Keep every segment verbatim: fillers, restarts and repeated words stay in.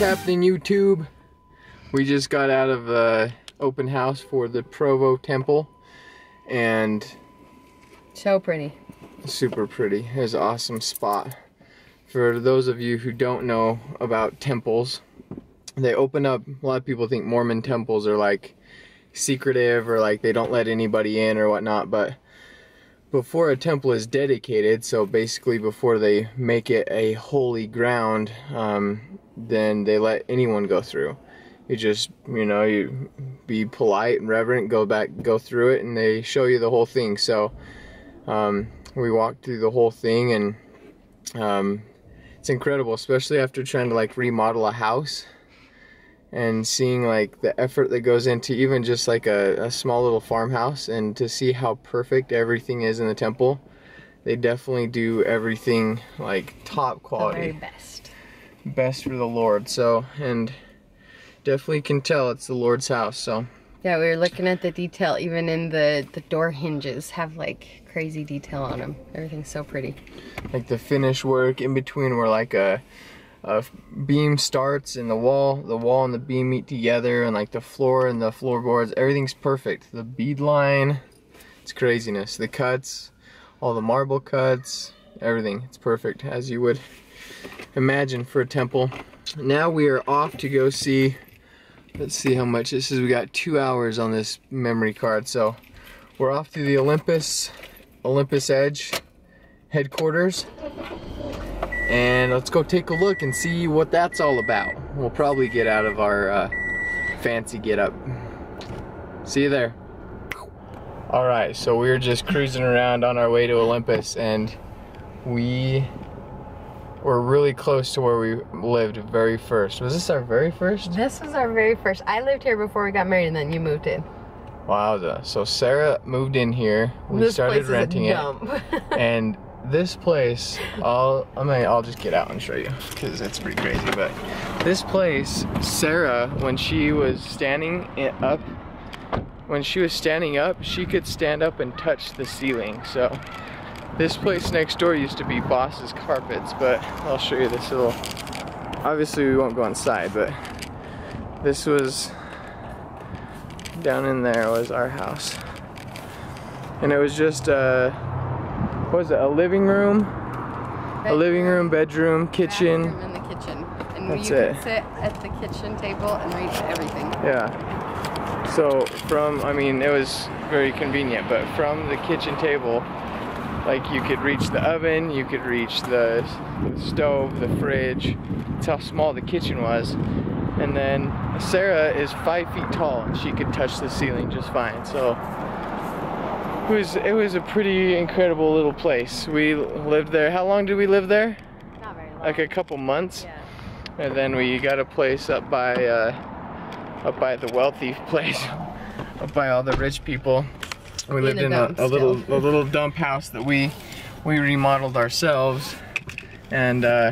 happening, YouTube? We just got out of uh, open house for the Provo Temple, and so pretty. Super pretty. It's an awesome spot. For those of you who don't know about temples, they open up, a lot of people think Mormon temples are like secretive or like they don't let anybody in or whatnot, but before a temple is dedicated, so basically before they make it a holy ground, um, then they let anyone go through. You just, you know, you be polite and reverent, go back, go through it, and they show you the whole thing. So um, we walked through the whole thing, and um, it's incredible, especially after trying to like remodel a house and seeing like the effort that goes into even just like a, a small little farmhouse, and to see how perfect everything is in the temple. They definitely do everything like top quality. The very best. Best for the Lord. So, and definitely can tell it's the Lord's house. So yeah, we were looking at the detail, even in the the door hinges have like crazy detail on them. Everything's so pretty. Like the finish work in between where like a a beam starts and the wall, the wall and the beam meet together, and like the floor and the floorboards, everything's perfect. The bead line, it's craziness. The cuts, all the marble cuts, everything, it's perfect as you would imagine for a temple. Now we are off to go see, let's see how much this is. We got two hours on this memory card, so we're off to the Olympus Olympus Edge headquarters, and let's go take a look and see what that's all about. We'll probably get out of our uh, fancy get up. See you there. Alright, so we're just cruising around on our way to Olympus, and we were really close to where we lived very first. Was this our very first? This was our very first. I lived here before we got married, and then you moved in. Wowza. So Sarah moved in here. We this started place renting is a dump. it. And this place, I'll, I mean, I'll just get out and show you because it's pretty crazy. But this place, Sarah, when she was standing up, when she was standing up, she could stand up and touch the ceiling. So this place next door used to be Boss's Carpets, but I'll show you this little, obviously we won't go inside, but this was, down in there was our house. And it was just a, what was it, a living room? Bedroom, a living room, bedroom, kitchen. Bathroom and the kitchen. And That's you it. could sit at the kitchen table and reach everything. Yeah. So from, I mean, it was very convenient, but from the kitchen table, like you could reach the oven, you could reach the, the stove, the fridge. That's how small the kitchen was. And then Sarah is five feet tall, and she could touch the ceiling just fine. So it was it was a pretty incredible little place. We lived there. How long did we live there? Not very long. Like a couple months. Yeah. And then we got a place up by uh, up by the wealthy place, up by all the rich people. We lived in a, a little a little dump house that we we remodeled ourselves, and uh,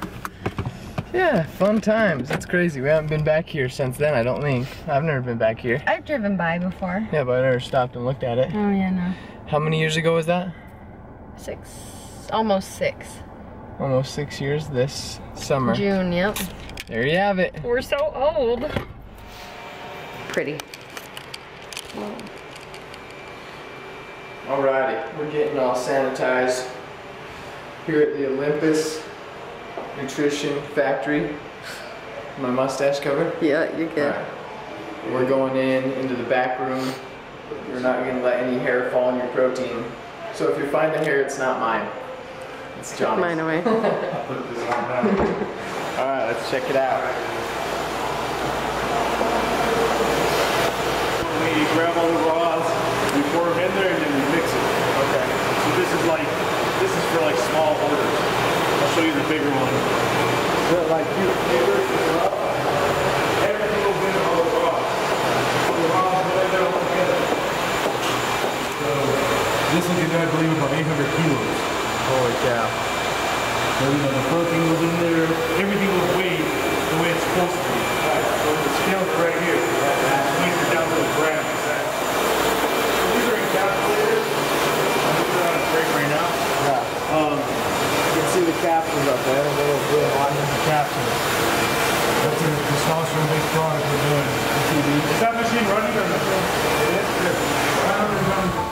yeah, fun times. It's crazy. We haven't been back here since then, I don't think. I've never been back here. I've driven by before. Yeah, but I never stopped and looked at it. Oh yeah, no. How many years ago was that? Six, almost six. Almost six years this summer. June, yep. There you have it. We're so old. Pretty. Alrighty, we're getting all sanitized here at the Olympus Nutrition Factory. My mustache covered? Yeah, you're good. Right. We're going in into the back room. We're not going to let any hair fall on your protein. So if you find the hair, it's not mine. It's John's. Mine away. I'll put this on back. Alright, let's check it out. We grab all the raws, we pour them in there, and then we mix it. Okay. So this is like, this is for like small orders. I'll show you the bigger one. So like you, Everything goes in all the raws. So the raws go in there all together. So this will get, I believe, about eight hundred kilos. holy cow. So you know, the protein goes in there, everything was weighed the way it's supposed to be. Right. So the scales are right here. That weighs it down to the gram. Exactly. So these are encapsulators. I'm just on a break right now. Yeah. Um, You can see the capsules up there, the little blue ones. capsules. That's testosterone-based product we're doing. Is that machine running or not? It is? Good.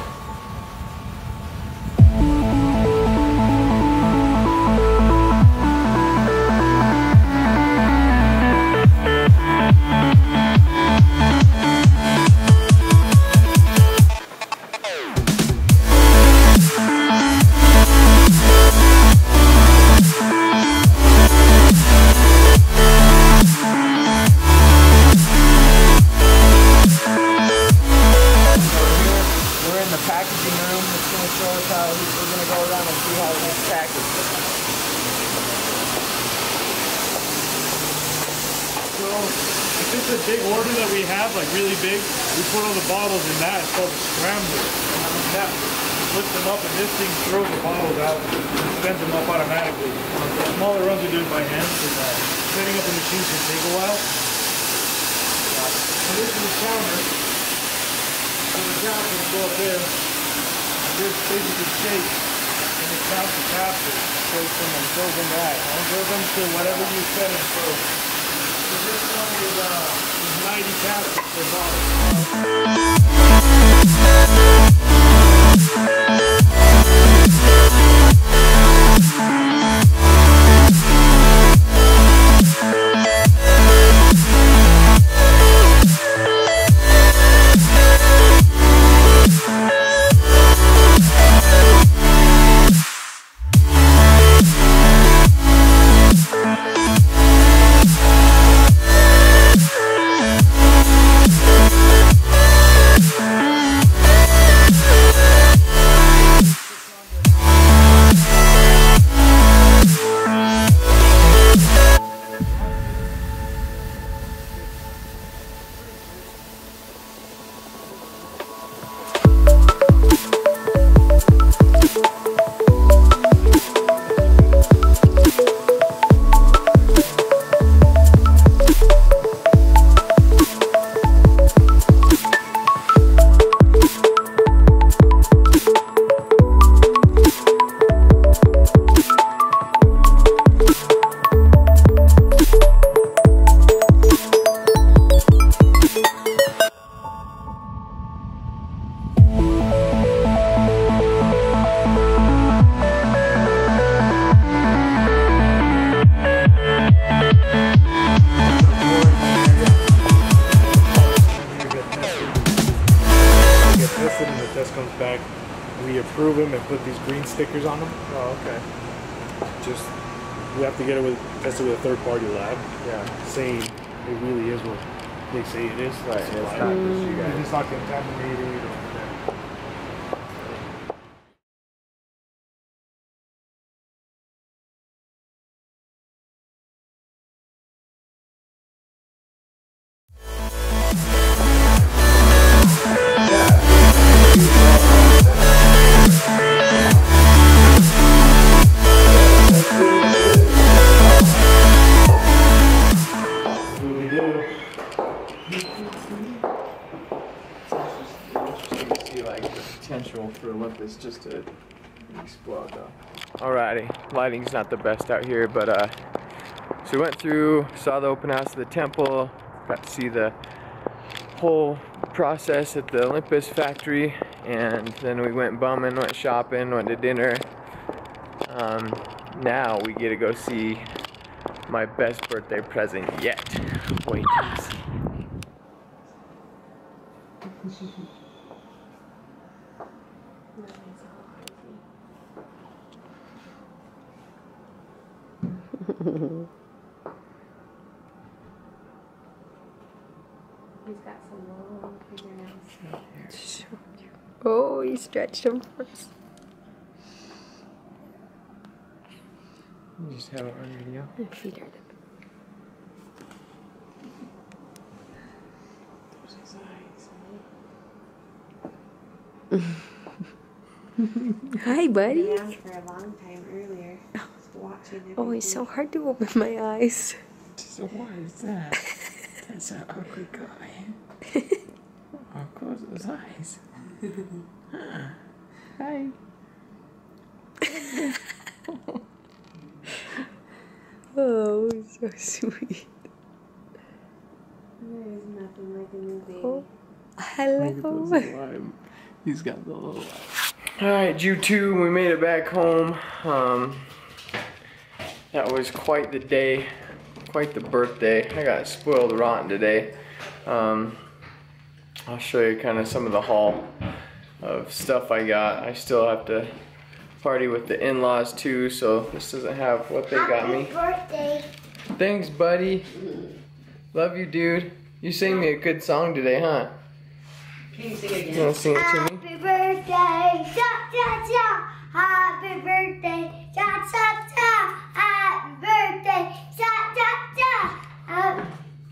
If it's a big order that we have, like really big, we put all the bottles in that. It's called a scrambler. And that puts them up, and this thing throws the bottles out and spins them up automatically. The smaller runs we do it by hand, because uh, setting up the machines can take a while. So this is the counter. So the counter will go up there. And this basically shakes, and it counts the capsules. Shakes them and fills them that. And fills them to whatever you set them for. So this one is, uh, is ninety capsules per bottle. We approve them and put these green stickers on them. Oh, okay. Just, we have to get it with, tested with a third party lab. Yeah. Saying it really is what they say it is. Right, It's, it's not, not just you guys. it's not contaminated. Or, potential for Olympus just to explode though. Alrighty, lighting's not the best out here, but uh, so we went through, saw the open house of the temple, got to see the whole process at the Olympus factory, and then we went bumming, went shopping, went to dinner. Um, now we get to go see my best birthday present yet. Wait. He's got some long fingernails. Oh, he stretched them first. You just have it on video. My feet are the Hi, buddy. Been down for a long time earlier. Just watching Oh, it's so hard to open my eyes. So why is that? That's an ugly guy. Oh, close those eyes. Hi. Oh, so sweet. like the movie. Oh. Hello. He's got the little light. Alright, June second, we made it back home. Um, that was quite the day, quite the birthday. I got spoiled rotten today. Um, I'll show you kind of some of the haul of stuff I got. I still have to party with the in-laws too, so this doesn't have what they got me. Happy birthday. Thanks, buddy. Love you, dude. You sang me a good song today, huh? Can you sing again? You wanna sing it to me? Happy birthday, cha cha cha. Happy birthday, cha cha cha. Happy birthday, cha cha cha. Happy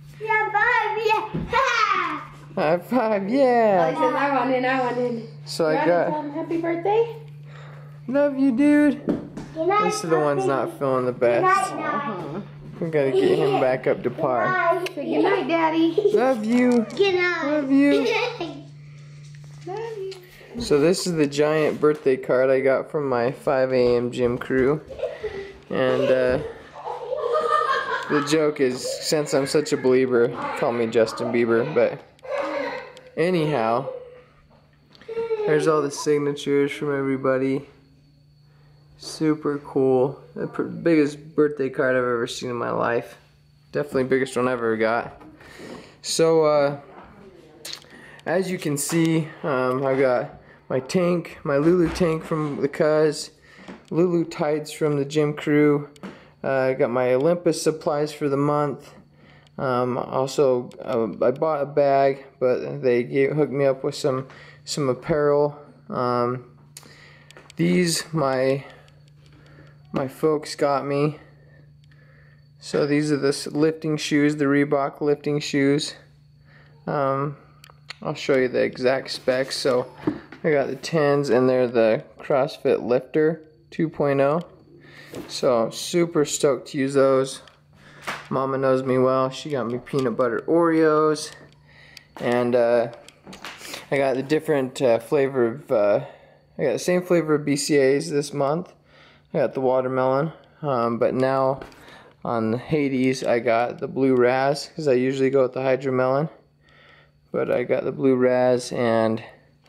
yeah. High five, yeah. Says, I want in, I want in. So You I wanna tell got, him happy birthday? love you, dude. Good night, This is the one's not feeling the best. Uh-huh. We gotta get him back up to par. Say good night, Daddy. Love you. Good night. Love you. Love you. So this is the giant birthday card I got from my five A M gym crew. And uh, the joke is, since I'm such a believer, call me Justin Bieber, but anyhow, there's all the signatures from everybody. Super cool. The biggest birthday card I've ever seen in my life. Definitely biggest one I ever got. So, uh, as you can see, um, I've got my tank, my Lulu tank from the Cuz, Lulu tights from the gym crew. Uh, I got my Olympus supplies for the month. Um, also, uh, I bought a bag, but they gave, hooked me up with some some apparel. Um, these my my folks got me. So these are the lifting shoes, the Reebok lifting shoes. Um, I'll show you the exact specs. So I got the tens, and they're the CrossFit Lifter two point oh. So super stoked to use those. Mama knows me well. She got me peanut butter Oreos, and uh, I got the different uh, flavor of. Uh, I got the same flavor of B C As this month. I got the watermelon, um, but now on the Hades I got the blue raz, because I usually go with the hydromelon. But I got the blue raz, and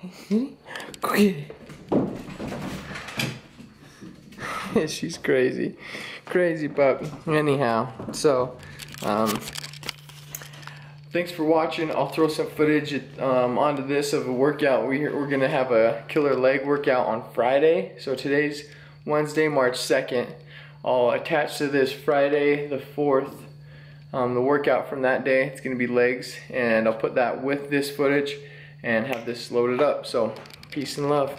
she's crazy, crazy puppy. Anyhow, so um, thanks for watching. I'll throw some footage um, onto this of a workout. We, we're gonna have a killer leg workout on Friday. So today's Wednesday, March second. I'll attach to this Friday the fourth, um, the workout from that day. It's gonna be legs, and I'll put that with this footage and have this loaded up. So peace and love.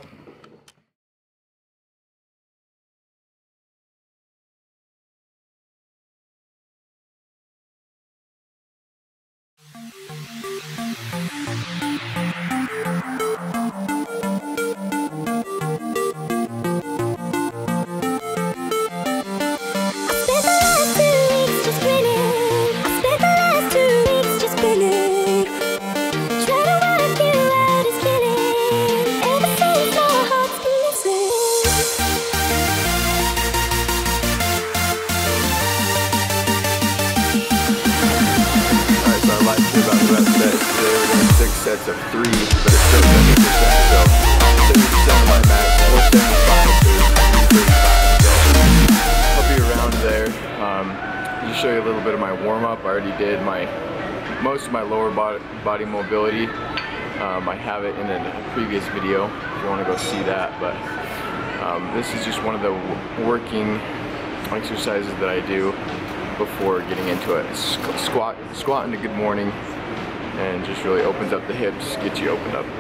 Sets of three, but it's still seventy percent, so seventy percent of my max, or seventy-five to thirty-five, so I'll be around there. Um, just show you a little bit of my warm-up. I already did my most of my lower body, body mobility. Um, I have it in a previous video if you want to go see that, but um, this is just one of the working exercises that I do before getting into it. Squat, squat into good morning, and just really opens up the hips, gets you opened up.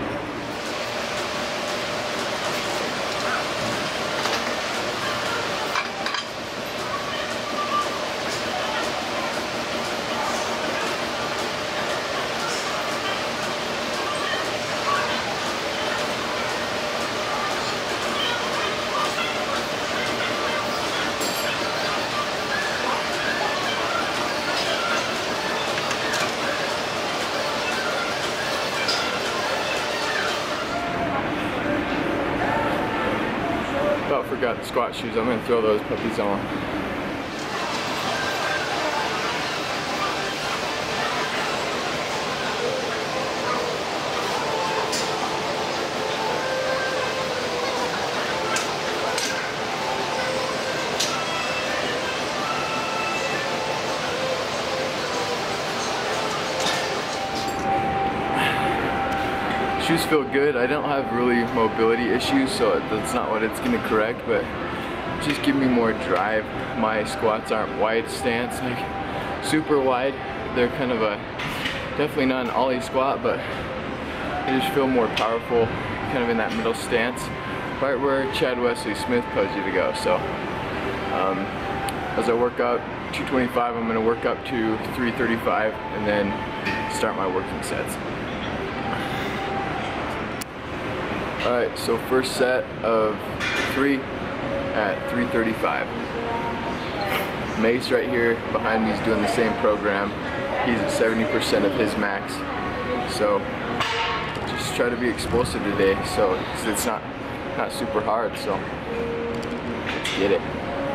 About forgot the squat shoes. I'm gonna throw those puppies on. shoes feel good. I don't have really mobility issues, so that's not what it's gonna correct, but just give me more drive. My squats aren't wide stance, like super wide. They're kind of a, definitely not an ollie squat, but they just feel more powerful, kind of in that middle stance, right where Chad Wesley Smith tells you to go. So um, as I work up two twenty-five, I'm gonna work up to three thirty-five and then start my working sets. All right, so first set of three at three thirty-five. Mace right here behind me is doing the same program. He's at seventy percent of his max. So just try to be explosive today. So it's not not super hard. So let's get it.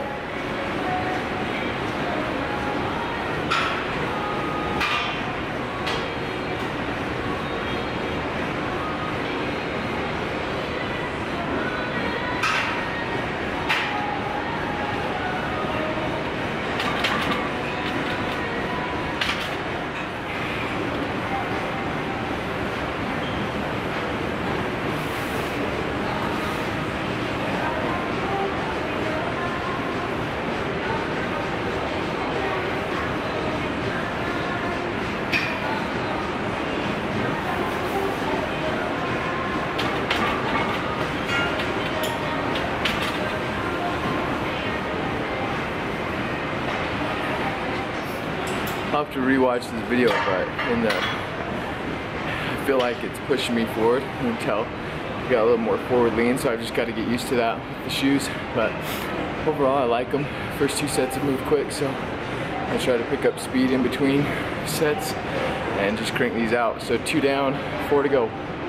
I'll have to rewatch this video, but in the, I feel like it's pushing me forward. You can tell I got a little more forward lean, so I've just got to get used to that with the shoes. But overall, I like them. First two sets have moved quick, so I try to pick up speed in between sets and just crank these out. So two down, four to go.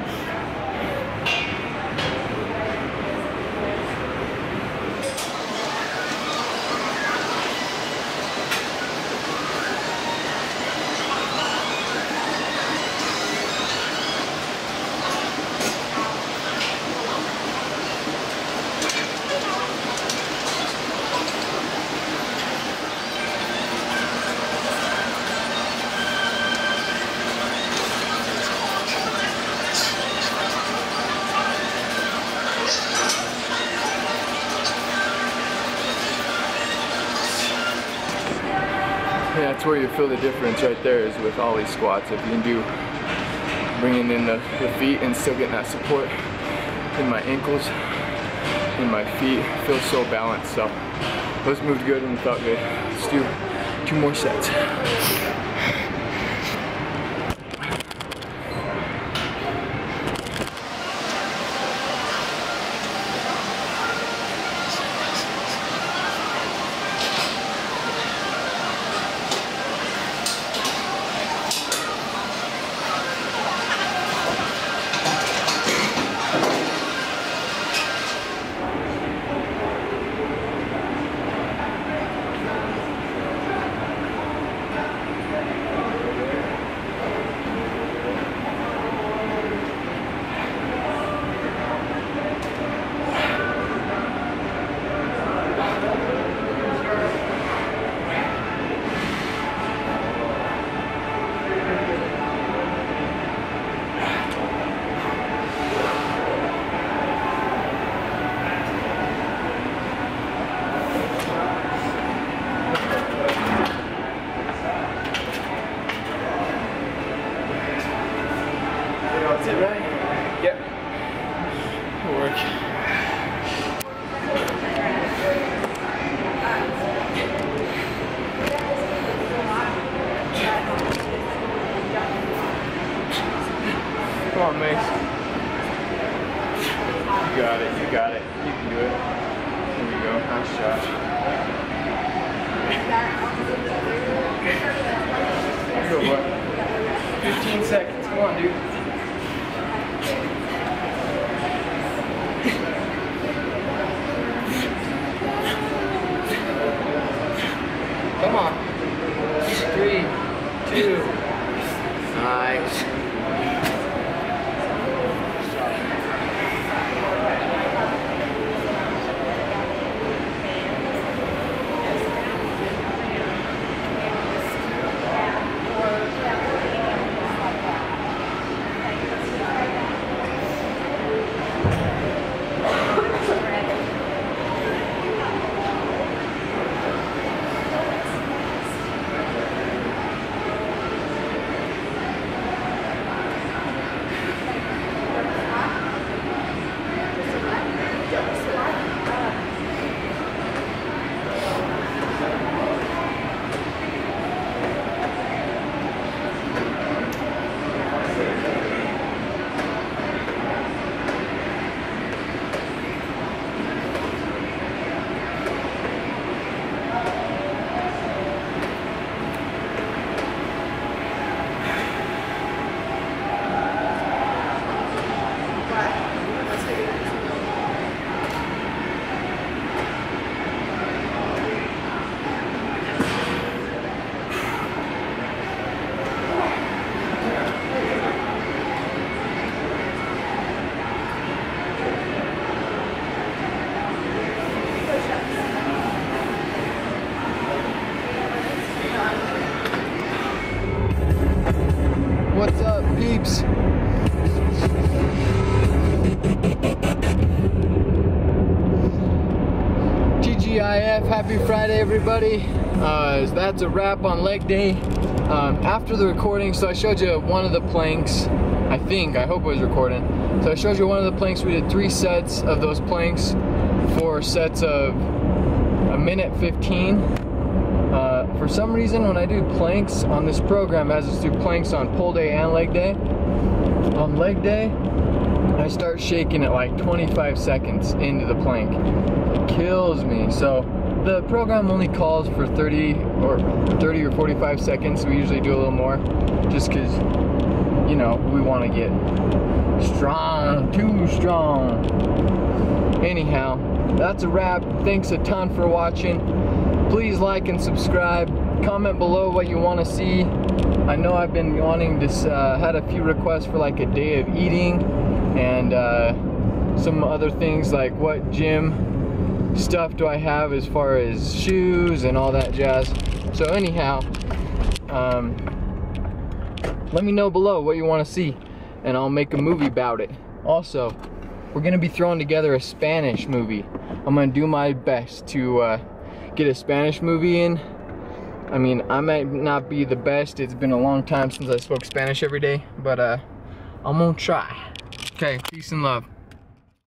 Yeah, that's where you feel the difference right there, is with all these squats. If you can do bringing in the, the feet and still getting that support in my ankles, in my feet, feels so balanced. So those moved good and felt good. Let's do two more sets. That's it, right? Yep. It'll work. Come on, Mace. You got it, you got it. You can do it. Here we go. Nice shot. Here we go, bud. fifteen seconds. Come on, dude. Come on. Three, two. Nice. vibes. T G I F, happy Friday everybody. Uh, that's a wrap on leg day. Um, after the recording, so I showed you one of the planks. I think, I hope it was recording. So I showed you one of the planks. We did three sets of those planks, four sets of a minute fifteen. Uh, for some reason, when I do planks on this program, as us do planks on pull day and leg day, on leg day, I start shaking at like twenty-five seconds into the plank. It kills me. So the program only calls for thirty or thirty or forty-five seconds. We usually do a little more, just because, you know, we want to get strong, too strong. Anyhow, that's a wrap. Thanks a ton for watching. Please like and subscribe. Comment below what you want to see. I know I've been wanting to, uh, had a few requests for like a day of eating and uh, some other things like what gym stuff do I have as far as shoes and all that jazz. So anyhow, um, let me know below what you want to see and I'll make a movie about it. Also, we're gonna be throwing together a Spanish movie. I'm gonna do my best to uh, get a Spanish movie in. I mean, I might not be the best. It's been a long time since I spoke Spanish every day, but uh, I'm gonna try. Okay, peace and love.